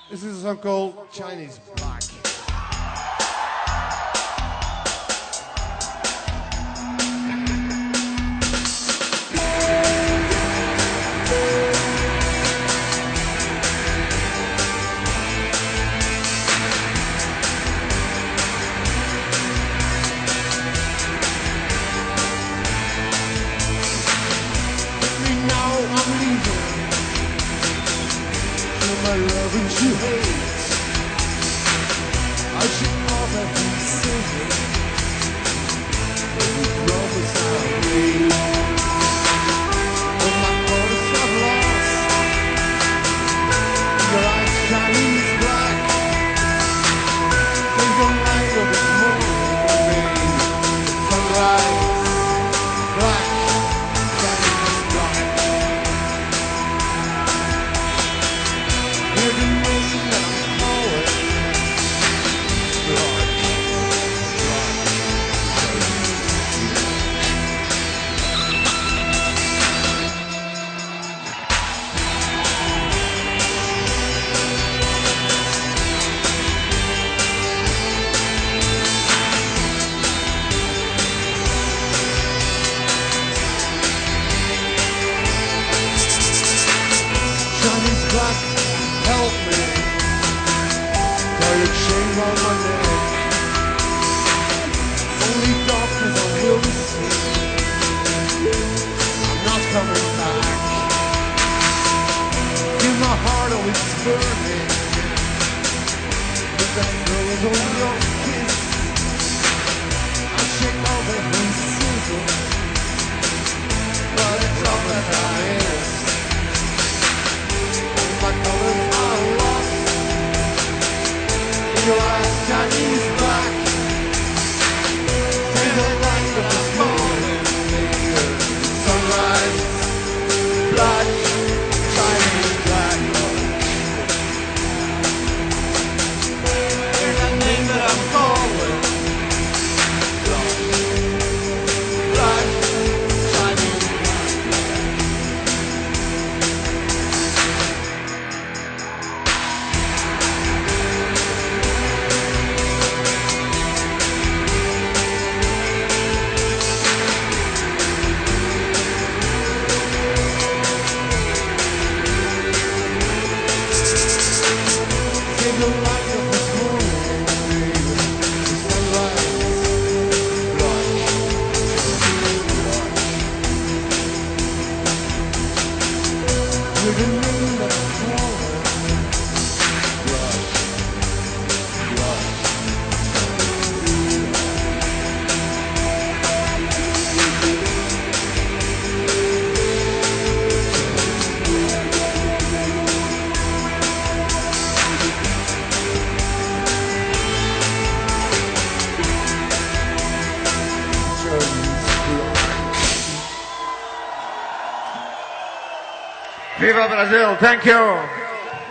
This is a song called Chinese Black. My love and she hates. I should off every single. Every promise I made. But my purpose I've lost. Your eyes Chinese black. There's no light of this morning. Sunrise, black, Chinese black. Every name that I'm calling, blood, Chinese black, help me. Tie a chain round my neck. Only darkness I will see. I'm not coming back. Feel my heart always burning. With that feeling on your kiss. I shake off every single. But it's all that I is. My colors are lost. Your eyes Chinese black. There's no light of this morning. Sunrise, black, Chinese black. There's a name that I'm calling. Black, Chinese the light of this morning, baby. The sunrise, black, you're the name that I'm calling. Black, black. Viva Brazil, thank you.